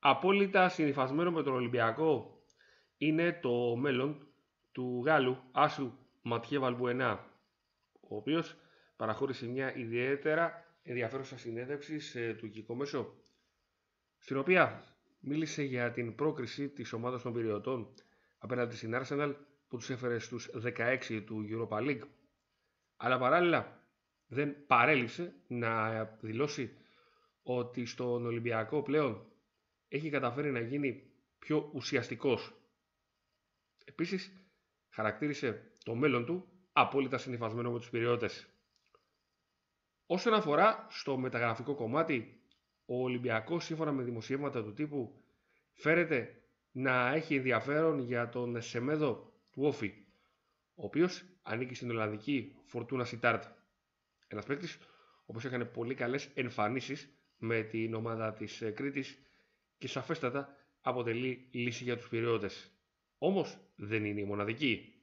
Απόλυτα συνυφασμένο με τον Ολυμπιακό είναι το μέλλον του Γάλλου Άσου Ματιέ Βαλμπουενά, ο οποίος παραχώρησε μια ιδιαίτερα ενδιαφέρουσα συνέντευξη σε τουρκικό μέσο, στην οποία μίλησε για την πρόκριση της ομάδας των Πειριωτών απέναντι στην Arsenal που τους έφερε στους 16 του Europa League, αλλά παράλληλα δεν παρέλειψε να δηλώσει ότι στον Ολυμπιακό πλέον έχει καταφέρει να γίνει πιο ουσιαστικός. Επίσης, χαρακτήρισε το μέλλον του απόλυτα συνυφασμένο με τους Πειριώτες. Όσον αφορά στο μεταγραφικό κομμάτι, ο Ολυμπιακός, σύμφωνα με δημοσιεύματα του τύπου, φέρεται να έχει ενδιαφέρον για τον Σεμέδο του Όφη, ο οποίος ανήκει στην Ολλανδική Φορτούνα Σιτάρτ. Ένας παίκτης ο οποίος έκανε πολύ καλές εμφανίσεις με την ομάδα της Κρήτης και σαφέστατα αποτελεί λύση για τους Πειριώτες. Όμως δεν είναι η μοναδική.